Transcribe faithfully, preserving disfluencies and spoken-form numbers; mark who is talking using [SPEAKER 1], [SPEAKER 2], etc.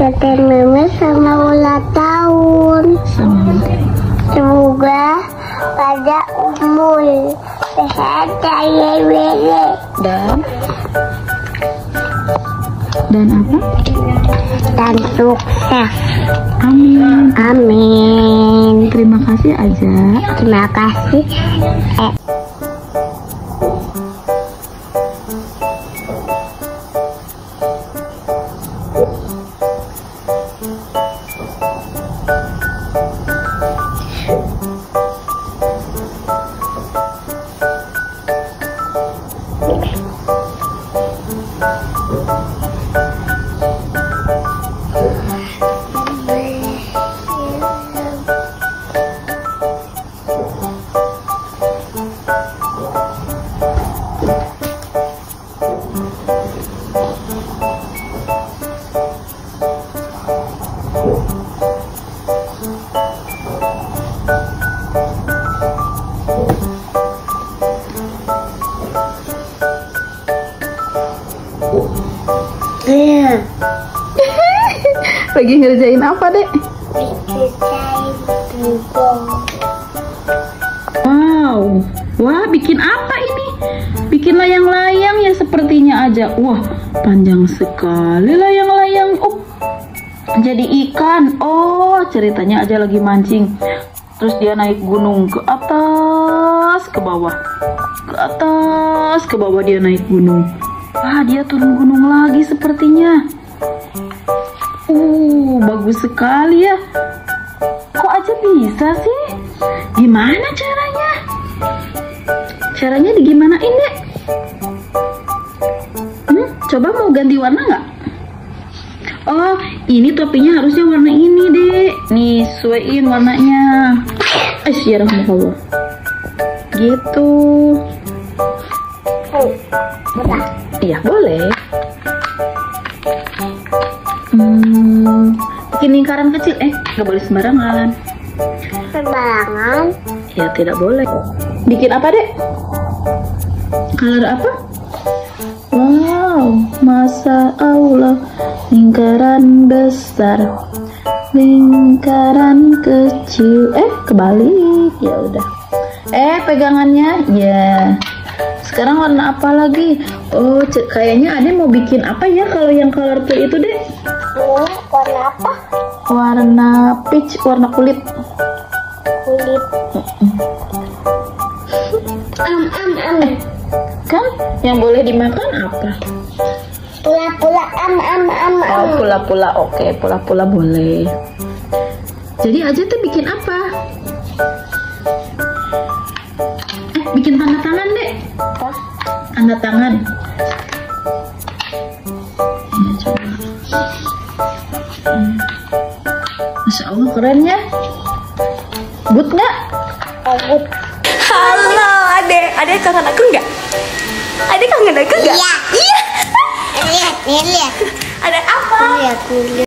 [SPEAKER 1] Kata mama sama ulang tahun. Semoga pada umur sehat jaya bere.
[SPEAKER 2] Dan dan apa?
[SPEAKER 1] Dan sukses.
[SPEAKER 2] Amin.
[SPEAKER 1] Amin.
[SPEAKER 2] Terima kasih aja.
[SPEAKER 1] Terima kasih. Eh.
[SPEAKER 2] Lagi ngerjain apa, Dek?
[SPEAKER 1] Ngerjain bubong.
[SPEAKER 2] Wow. Wah, bikin apa ini? Bikin layang-layang ya sepertinya aja. Wah, panjang sekali layang-layang. Oh, jadi ikan. Oh, ceritanya aja lagi mancing. Terus dia naik gunung ke atas, ke bawah. Ke atas, ke bawah dia naik gunung. Wah, dia turun gunung lagi sepertinya. Uh, bagus sekali ya. Kok aja bisa sih? Gimana caranya? Caranya digimanain, Dek? Hmm, coba mau ganti warna nggak? Oh, ini topinya harusnya warna ini, Dek. Nih, sesuaiin warnanya. Eh, ya rahmatullah. Gitu.
[SPEAKER 1] Oh, udah.
[SPEAKER 2] Iya, boleh. Hmm, bikin lingkaran kecil. Eh, nggak boleh sembarangan.
[SPEAKER 1] Sembarangan.
[SPEAKER 2] Ya, tidak boleh. Bikin apa, Dek? Color apa? Wow, Masya Allah. Lingkaran besar, lingkaran kecil. Eh, kebalik. Ya udah. Eh, pegangannya. Ya. Sekarang warna apa lagi? Oh, kayaknya Ade mau bikin apa ya kalau yang colorful itu, Dek?
[SPEAKER 1] Ini warna apa?
[SPEAKER 2] Warna peach, warna kulit.
[SPEAKER 1] Kulit. Am am am.
[SPEAKER 2] Kan yang boleh dimakan apa?
[SPEAKER 1] Pula-pula am am am am.
[SPEAKER 2] Oh, pula-pula. Oke, pula-pula boleh. Jadi aja tuh bikin apa? Eh, bikin tanda tangan, Dek.
[SPEAKER 1] Apa?
[SPEAKER 2] Tanda tangan. Ya, coba. Hmm. Masya Allah, keren ya. Good nggak?
[SPEAKER 1] Ogut.
[SPEAKER 3] Halo, Ade. Ade kangen aku nggak? Ade kangen aku nggak?
[SPEAKER 1] Iya.
[SPEAKER 3] Iya.
[SPEAKER 1] Lihat, nih lihat.
[SPEAKER 3] Ada apa?
[SPEAKER 1] Lihat, lihat.